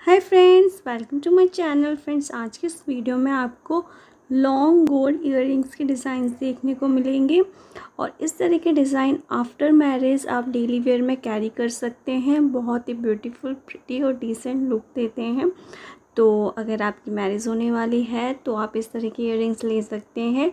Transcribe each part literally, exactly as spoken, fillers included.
Hi friends, welcome to my channel. Friends, आज के इस वीडियो में आपको लॉन्ग गोल्ड इयररिंग्स के डिज़ाइंस देखने को मिलेंगे और इस तरह के डिज़ाइन आफ्टर मैरिज आप डेली वेयर में कैरी कर सकते हैं। बहुत ही ब्यूटीफुल, प्रिटी और डिसेंट लुक देते हैं। तो अगर आपकी मैरिज होने वाली है तो आप इस तरह के इयररिंग्स ले सकते हैं।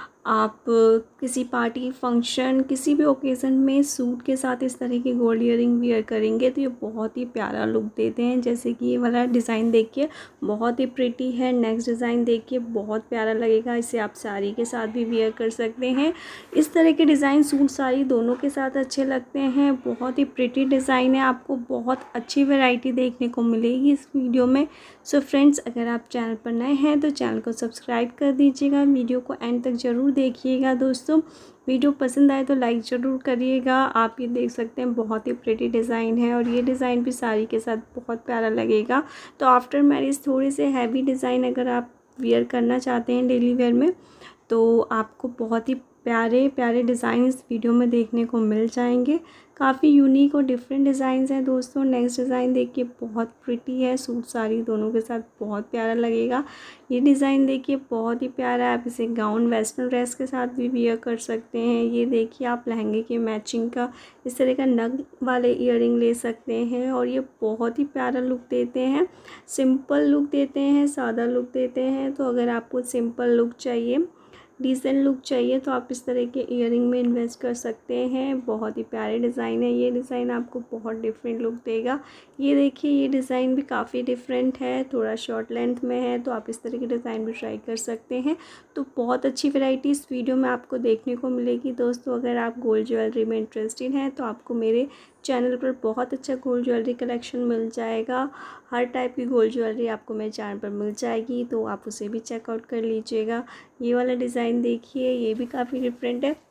आप किसी पार्टी, फंक्शन, किसी भी ओकेज़न में सूट के साथ इस तरह की गोल्ड इयररिंग वियर करेंगे तो ये बहुत ही प्यारा लुक देते हैं। जैसे कि ये वाला डिज़ाइन देखिए, बहुत ही प्रिटी है। नेक्स्ट डिज़ाइन देखिए, बहुत प्यारा लगेगा। इसे आप साड़ी के साथ भी वियर कर सकते हैं। इस तरह के डिज़ाइन सूट साड़ी दोनों के साथ अच्छे लगते हैं। बहुत ही प्रिटी डिज़ाइन है। आपको बहुत अच्छी वैरायटी देखने को मिलेगी इस वीडियो में। सो फ्रेंड्स, अगर आप चैनल पर नए हैं तो चैनल को सब्सक्राइब कर दीजिएगा। वीडियो को एंड तक ज़रूर देखिएगा। दोस्तों, वीडियो पसंद आए तो लाइक ज़रूर करिएगा। आप ये देख सकते हैं, बहुत ही प्रिटी डिज़ाइन है और ये डिज़ाइन भी साड़ी के साथ बहुत प्यारा लगेगा। तो आफ्टर मैरिज थोड़े से हैवी डिज़ाइन अगर आप वियर करना चाहते हैं डेली वेयर में तो आपको बहुत ही प्यारे प्यारे डिज़ाइन इस वीडियो में देखने को मिल जाएंगे। काफ़ी यूनिक और डिफरेंट डिज़ाइंस हैं दोस्तों। नेक्स्ट डिज़ाइन देखिए, बहुत प्रिटी है। सूट साड़ी दोनों के साथ बहुत प्यारा लगेगा। ये डिज़ाइन देखिए, बहुत ही प्यारा है। आप इसे गाउन, वेस्टर्न ड्रेस के साथ भी वियर कर सकते हैं। ये देखिए, आप लहंगे के मैचिंग का इस तरह का नग वाले ईयरिंग ले सकते हैं और ये बहुत ही प्यारा लुक देते हैं। सिंपल लुक देते हैं, सादा लुक देते हैं। तो अगर आपको सिंपल लुक चाहिए, डिसेंट लुक चाहिए तो आप इस तरह के इयरिंग में इन्वेस्ट कर सकते हैं। बहुत ही प्यारे डिज़ाइन है। ये डिज़ाइन आपको बहुत डिफरेंट लुक देगा। ये देखिए, ये डिज़ाइन भी काफ़ी डिफरेंट है, थोड़ा शॉर्ट लेंथ में है, तो आप इस तरह के डिज़ाइन भी ट्राई कर सकते हैं। तो बहुत अच्छी वैरायटी इस वीडियो में आपको देखने को मिलेगी। दोस्तों, अगर आप गोल्ड ज्वेलरी में इंटरेस्टेड हैं तो आपको मेरे चैनल पर बहुत अच्छा गोल्ड ज्वेलरी कलेक्शन मिल जाएगा। हर टाइप की गोल्ड ज्वेलरी आपको मेरे चैनल पर मिल जाएगी, तो आप उसे भी चेकआउट कर लीजिएगा। ये वाला डिज़ाइन देखिए, ये भी काफ़ी डिफरेंट है।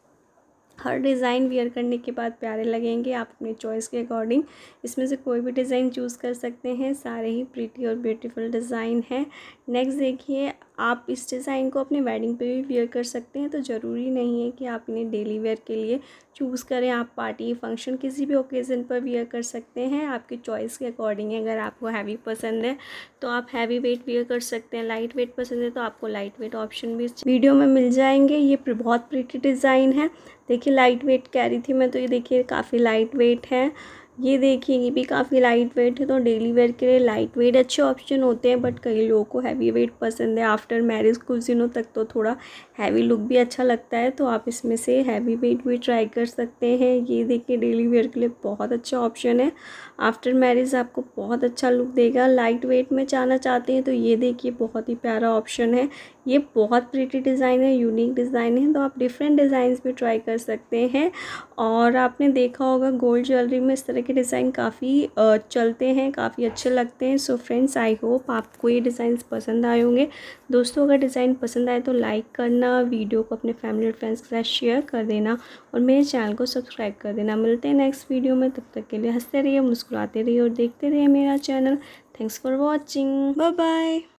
हर डिज़ाइन वियर करने के बाद प्यारे लगेंगे। आप अपने चॉइस के अकॉर्डिंग इसमें से कोई भी डिज़ाइन चूज़ कर सकते हैं। सारे ही प्रिटी और ब्यूटीफुल डिज़ाइन हैं। नेक्स्ट देखिए, आप इस डिज़ाइन को अपने वेडिंग पे भी वियर कर सकते हैं। तो ज़रूरी नहीं है कि आप इन्हें डेली वेयर के लिए चूज़ करें। आप पार्टी, फंक्शन, किसी भी ओकेज़न पर वियर कर सकते हैं। आपकी चॉइस के अकॉर्डिंग है। अगर आपको हैवी पसंद है तो आप हैवी वेट वियर कर सकते हैं। लाइट वेट पसंद है तो आपको लाइट वेट ऑप्शन भी इस वीडियो में मिल जाएंगे। ये बहुत प्रिटी डिज़ाइन है। देखिए, लाइट वेट कह रही थी मैं, तो ये देखिए काफ़ी लाइट वेट है। ये देखिए, ये भी काफ़ी लाइट वेट है। तो डेली वेयर के लिए लाइट वेट अच्छे ऑप्शन होते हैं, बट कई लोगों को हैवी वेट पसंद है। आफ्टर मैरिज कुछ दिनों तक तो थोड़ा हैवी लुक भी अच्छा लगता है, तो आप इसमें से हैवी वेट भी ट्राई कर सकते हैं। ये देखिए, डेली वेयर के लिए बहुत अच्छा ऑप्शन है। आफ्टर मैरिज आपको बहुत अच्छा लुक देगा। लाइट वेट में जाना चाहते हैं तो ये देखिए, बहुत ही प्यारा ऑप्शन है। ये बहुत प्रिटी डिज़ाइन है, यूनिक डिज़ाइन है, तो आप डिफरेंट डिज़ाइंस भी ट्राई कर सकते हैं। और आपने देखा होगा, गोल्ड ज्वेलरी में इस तरह के डिज़ाइन काफ़ी चलते हैं, काफ़ी अच्छे लगते हैं। सो फ्रेंड्स, आई होप आपको ये डिज़ाइंस पसंद आए होंगे। दोस्तों, अगर डिज़ाइन पसंद आए तो लाइक करना, वीडियो को अपने फैमिली और फ्रेंड्स के साथ शेयर कर देना और मेरे चैनल को सब्सक्राइब कर देना। मिलते हैं नेक्स्ट वीडियो में। तब तक के लिए हंसते रहिए, मुस्कुराते रहिए और देखते रहिए मेरा channel. Thanks for watching. Bye bye.